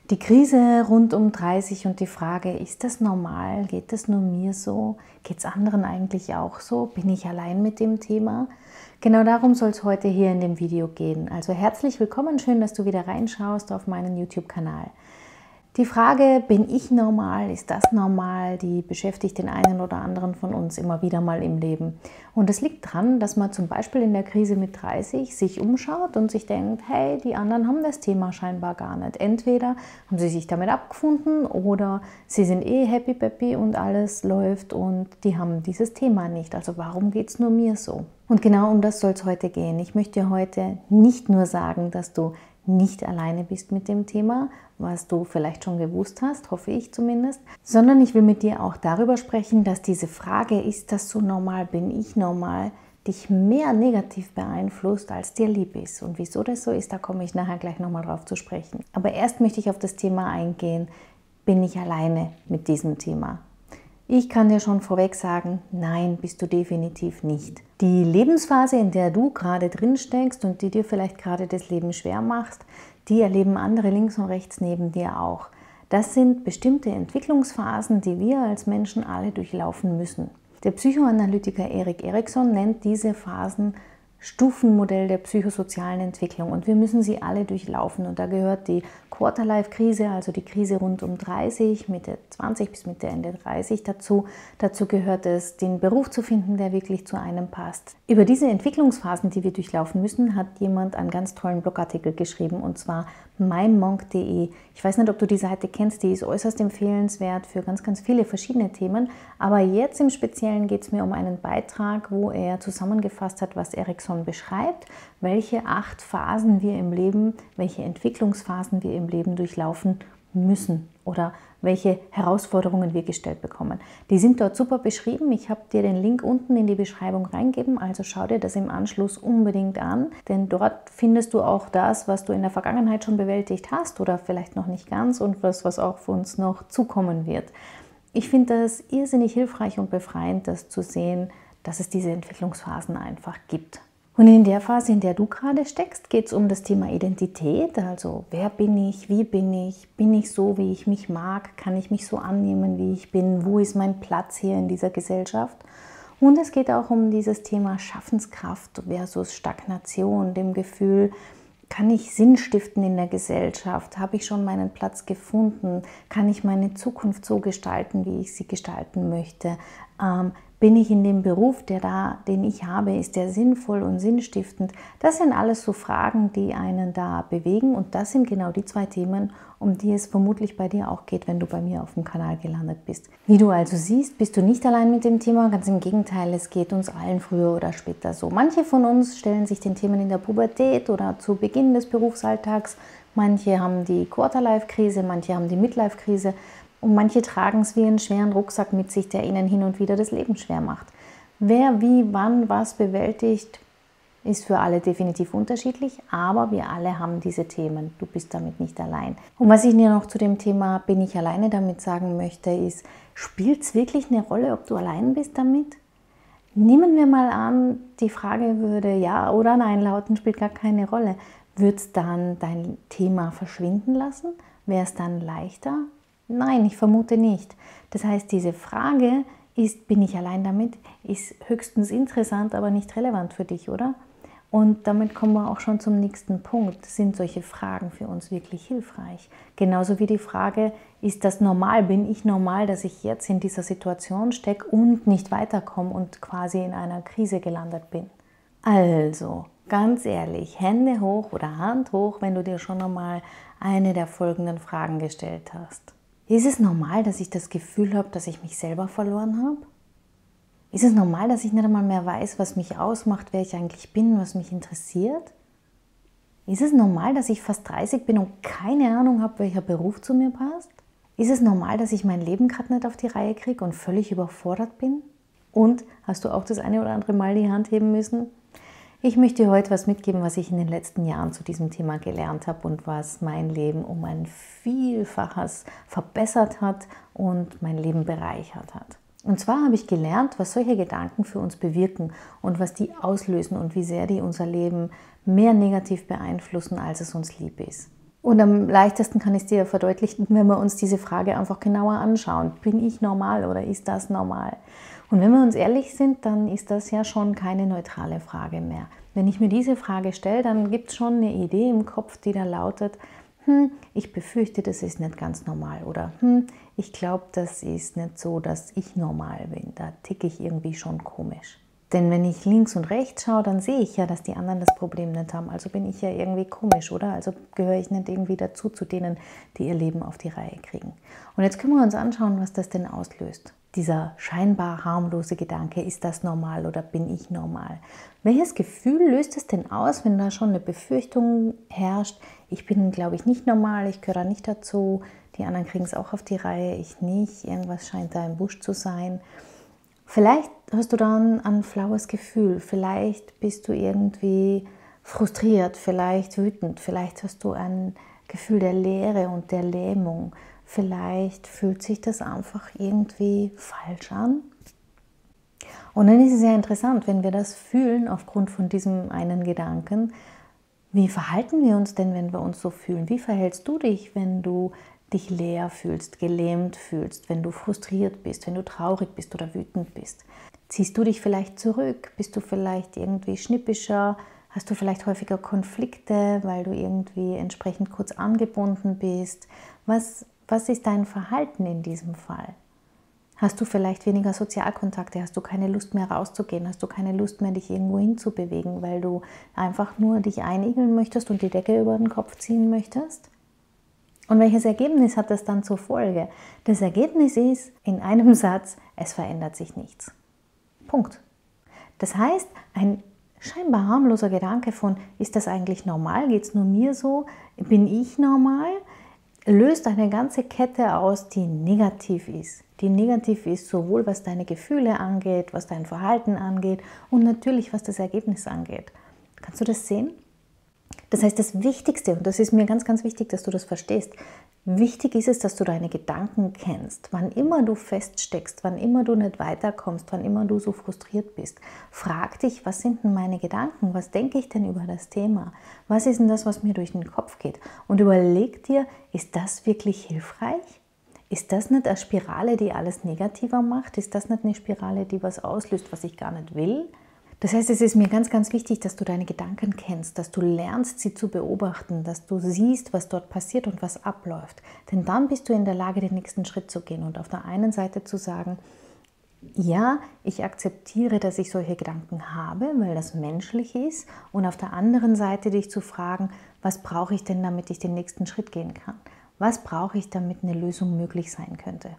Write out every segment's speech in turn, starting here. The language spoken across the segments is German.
Die Krise rund um 30 und die Frage, ist das normal? Geht das nur mir so? Geht es anderen eigentlich auch so? Bin ich allein mit dem Thema? Genau darum soll es heute hier in dem Video gehen. Also herzlich willkommen, schön, dass du wieder reinschaust auf meinen YouTube-Kanal. Die Frage, bin ich normal, ist das normal, die beschäftigt den einen oder anderen von uns immer wieder mal im Leben. Und es liegt daran, dass man zum Beispiel in der Krise mit 30 sich umschaut und sich denkt, hey, die anderen haben das Thema scheinbar gar nicht. Entweder haben sie sich damit abgefunden oder sie sind happy peppy und alles läuft und die haben dieses Thema nicht. Also warum geht es nur mir so? Und genau um das soll es heute gehen. Ich möchte dir heute nicht nur sagen, dass du nicht alleine bist mit dem Thema, was du vielleicht schon gewusst hast, hoffe ich zumindest, sondern ich will mit dir auch darüber sprechen, dass diese Frage, ist das so normal, bin ich normal, dich mehr negativ beeinflusst, als dir lieb ist. Und wieso das so ist, da komme ich nachher gleich nochmal drauf zu sprechen. Aber erst möchte ich auf das Thema eingehen, bin ich alleine mit diesem Thema? Ich kann dir schon vorweg sagen, nein, bist du definitiv nicht. Die Lebensphase, in der du gerade drin steckst und die dir vielleicht gerade das Leben schwer macht, die erleben andere links und rechts neben dir auch. Das sind bestimmte Entwicklungsphasen, die wir als Menschen alle durchlaufen müssen. Der Psychoanalytiker Erik Erikson nennt diese Phasen Stufenmodell der psychosozialen Entwicklung und wir müssen sie alle durchlaufen. Und da gehört die Quarterlife-Krise, also die Krise rund um 30, Mitte 20 bis Mitte Ende 30 dazu. Dazu gehört es, den Beruf zu finden, der wirklich zu einem passt. Über diese Entwicklungsphasen, die wir durchlaufen müssen, hat jemand einen ganz tollen Blogartikel geschrieben, und zwar mymonk.de. Ich weiß nicht, ob du die Seite kennst, die ist äußerst empfehlenswert für ganz, ganz viele verschiedene Themen. Aber jetzt im Speziellen geht es mir um einen Beitrag, wo er zusammengefasst hat, was Erikson beschreibt, welche 8 Phasen wir im Leben, welche Entwicklungsphasen wir im Leben durchlaufen müssen oder welche Herausforderungen wir gestellt bekommen. Die sind dort super beschrieben. Ich habe dir den Link unten in die Beschreibung reingegeben, also schau dir das im Anschluss unbedingt an, denn dort findest du auch das, was du in der Vergangenheit schon bewältigt hast oder vielleicht noch nicht ganz und was auch für uns noch zukommen wird. Ich finde das irrsinnig hilfreich und befreiend, das zu sehen, dass es diese Entwicklungsphasen einfach gibt. Und in der Phase, in der du gerade steckst, geht es um das Thema Identität, also wer bin ich bin ich so, wie ich mich mag, kann ich mich so annehmen, wie ich bin, wo ist mein Platz hier in dieser Gesellschaft. Und es geht auch um dieses Thema Schaffenskraft versus Stagnation, dem Gefühl, kann ich Sinn stiften in der Gesellschaft? Habe ich schon meinen Platz gefunden? Kann ich meine Zukunft so gestalten, wie ich sie gestalten möchte? Bin ich in dem Beruf, den ich habe, ist der sinnvoll und sinnstiftend? Das sind alles so Fragen, die einen da bewegen, und das sind genau die 2 Themen, um die es vermutlich bei dir auch geht, wenn du bei mir auf dem Kanal gelandet bist. Wie du also siehst, bist du nicht allein mit dem Thema, ganz im Gegenteil, es geht uns allen früher oder später so. Manche von uns stellen sich den Themen in der Pubertät oder zu Beginn des Berufsalltags, manche haben die Quarterlife-Krise, manche haben die Midlife-Krise, und manche tragen es wie einen schweren Rucksack mit sich, der ihnen hin und wieder das Leben schwer macht. Wer wie, wann, was bewältigt, ist für alle definitiv unterschiedlich, aber wir alle haben diese Themen. Du bist damit nicht allein. Und was ich dir noch zu dem Thema bin ich alleine damit sagen möchte, ist, spielt es wirklich eine Rolle, ob du allein bist damit? Nehmen wir mal an, die Frage würde ja oder nein lauten, spielt gar keine Rolle. Würde es dann dein Thema verschwinden lassen? Wäre es dann leichter? Nein, ich vermute nicht. Das heißt, diese Frage ist, bin ich allein damit, ist höchstens interessant, aber nicht relevant für dich, oder? Und damit kommen wir auch schon zum nächsten Punkt. Sind solche Fragen für uns wirklich hilfreich? Genauso wie die Frage, ist das normal, bin ich normal, dass ich jetzt in dieser Situation stecke und nicht weiterkomme und quasi in einer Krise gelandet bin? Also, ganz ehrlich, Hände hoch oder Hand hoch, wenn du dir schon einmal eine der folgenden Fragen gestellt hast. Ist es normal, dass ich das Gefühl habe, dass ich mich selber verloren habe? Ist es normal, dass ich nicht einmal mehr weiß, was mich ausmacht, wer ich eigentlich bin, was mich interessiert? Ist es normal, dass ich fast 30 bin und keine Ahnung habe, welcher Beruf zu mir passt? Ist es normal, dass ich mein Leben gerade nicht auf die Reihe kriege und völlig überfordert bin? Und hast du auch das eine oder andere Mal die Hand heben müssen? Ich möchte dir heute was mitgeben, was ich in den letzten Jahren zu diesem Thema gelernt habe und was mein Leben um ein Vielfaches verbessert hat und mein Leben bereichert hat. Und zwar habe ich gelernt, was solche Gedanken für uns bewirken und was die auslösen und wie sehr die unser Leben mehr negativ beeinflussen, als es uns lieb ist. Und am leichtesten kann ich es dir verdeutlichen, wenn wir uns diese Frage einfach genauer anschauen. Bin ich normal oder ist das normal? Und wenn wir uns ehrlich sind, dann ist das ja schon keine neutrale Frage mehr. Wenn ich mir diese Frage stelle, dann gibt es schon eine Idee im Kopf, die da lautet, ich befürchte, das ist nicht ganz normal oder ich glaube, das ist nicht so, dass ich normal bin. Da ticke ich irgendwie schon komisch. Denn wenn ich links und rechts schaue, dann sehe ich ja, dass die anderen das Problem nicht haben. Also bin ich ja irgendwie komisch, oder? Also gehöre ich nicht irgendwie dazu, zu denen, die ihr Leben auf die Reihe kriegen. Und jetzt können wir uns anschauen, was das denn auslöst. Dieser scheinbar harmlose Gedanke, ist das normal oder bin ich normal? Welches Gefühl löst es denn aus, wenn da schon eine Befürchtung herrscht, ich bin, glaube ich, nicht normal, ich gehöre da nicht dazu, die anderen kriegen es auch auf die Reihe, ich nicht, irgendwas scheint da im Busch zu sein. Vielleicht hast du dann ein flaues Gefühl, vielleicht bist du irgendwie frustriert, vielleicht wütend, vielleicht hast du ein Gefühl der Leere und der Lähmung, vielleicht fühlt sich das einfach irgendwie falsch an. Und dann ist es ja interessant, wenn wir das fühlen aufgrund von diesem einen Gedanken, wie verhalten wir uns denn, wenn wir uns so fühlen? Wie verhältst du dich, wenn du dich leer fühlst, gelähmt fühlst, wenn du frustriert bist, wenn du traurig bist oder wütend bist? Ziehst du dich vielleicht zurück? Bist du vielleicht irgendwie schnippischer? Hast du vielleicht häufiger Konflikte, weil du irgendwie entsprechend kurz angebunden bist? Was ist dein Verhalten in diesem Fall? Hast du vielleicht weniger Sozialkontakte? Hast du keine Lust mehr rauszugehen? Hast du keine Lust mehr, dich irgendwo hinzubewegen, weil du einfach nur dich einigeln möchtest und die Decke über den Kopf ziehen möchtest? Und welches Ergebnis hat das dann zur Folge? Das Ergebnis ist in einem Satz, es verändert sich nichts. Punkt. Das heißt, ein scheinbar harmloser Gedanke von, ist das eigentlich normal? Geht es nur mir so? Bin ich normal? Löst eine ganze Kette aus, die negativ ist. Die negativ ist sowohl was deine Gefühle angeht, was dein Verhalten angeht und natürlich was das Ergebnis angeht. Kannst du das sehen? Das heißt, das Wichtigste, und das ist mir ganz, ganz wichtig, dass du das verstehst, wichtig ist es, dass du deine Gedanken kennst. Wann immer du feststeckst, wann immer du nicht weiterkommst, wann immer du so frustriert bist, frag dich, was sind denn meine Gedanken? Was denke ich denn über das Thema? Was ist denn das, was mir durch den Kopf geht? Und überleg dir, ist das wirklich hilfreich? Ist das nicht eine Spirale, die alles negativer macht? Ist das nicht eine Spirale, die was auslöst, was ich gar nicht will? Das heißt, es ist mir ganz, ganz wichtig, dass du deine Gedanken kennst, dass du lernst, sie zu beobachten, dass du siehst, was dort passiert und was abläuft. Denn dann bist du in der Lage, den nächsten Schritt zu gehen und auf der einen Seite zu sagen, ja, ich akzeptiere, dass ich solche Gedanken habe, weil das menschlich ist. Und auf der anderen Seite dich zu fragen, was brauche ich denn, damit ich den nächsten Schritt gehen kann? Was brauche ich, damit eine Lösung möglich sein könnte?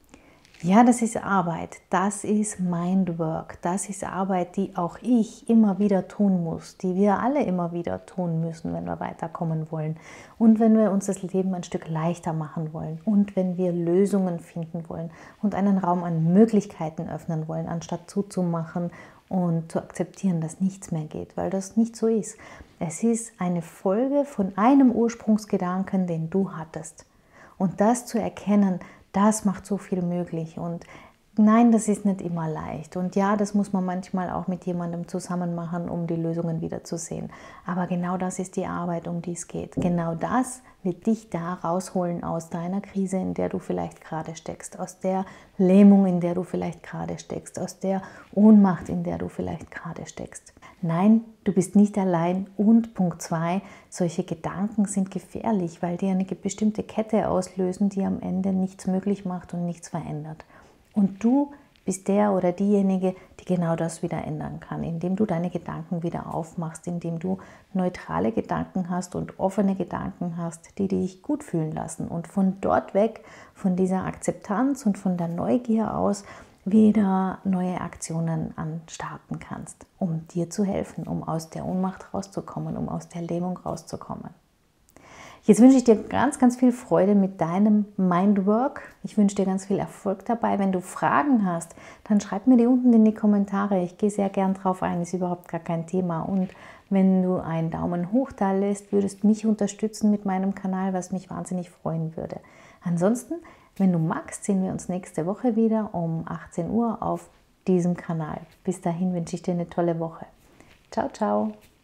Ja, das ist Arbeit, das ist Mindwork, das ist Arbeit, die auch ich immer wieder tun muss, die wir alle immer wieder tun müssen, wenn wir weiterkommen wollen und wenn wir uns das Leben ein Stück leichter machen wollen und wenn wir Lösungen finden wollen und einen Raum an Möglichkeiten öffnen wollen, anstatt zuzumachen und zu akzeptieren, dass nichts mehr geht, weil das nicht so ist. Es ist eine Folge von einem Ursprungsgedanken, den du hattest. Und das zu erkennen, das macht so viel möglich. Und nein, das ist nicht immer leicht. Und ja, das muss man manchmal auch mit jemandem zusammen machen, um die Lösungen wieder zu sehen. Aber genau das ist die Arbeit, um die es geht. Genau das wird dich da rausholen aus deiner Krise, in der du vielleicht gerade steckst, aus der Lähmung, in der du vielleicht gerade steckst, aus der Ohnmacht, in der du vielleicht gerade steckst. Nein, du bist nicht allein. Und Punkt 2, solche Gedanken sind gefährlich, weil die eine bestimmte Kette auslösen, die am Ende nichts möglich macht und nichts verändert. Und du bist der oder diejenige, die genau das wieder ändern kann, indem du deine Gedanken wieder aufmachst, indem du neutrale Gedanken hast und offene Gedanken hast, die dich gut fühlen lassen. Und von dort weg, von dieser Akzeptanz und von der Neugier aus, wieder neue Aktionen anstarten kannst, um dir zu helfen, um aus der Ohnmacht rauszukommen, um aus der Lähmung rauszukommen. Jetzt wünsche ich dir ganz, ganz viel Freude mit deinem Mindwork. Ich wünsche dir ganz viel Erfolg dabei. Wenn du Fragen hast, dann schreib mir die unten in die Kommentare. Ich gehe sehr gern drauf ein, ist überhaupt gar kein Thema. Und wenn du einen Daumen hoch da lässt, würdest mich unterstützen mit meinem Kanal, was mich wahnsinnig freuen würde. Ansonsten, wenn du magst, sehen wir uns nächste Woche wieder um 18 Uhr auf diesem Kanal. Bis dahin wünsche ich dir eine tolle Woche. Ciao, ciao.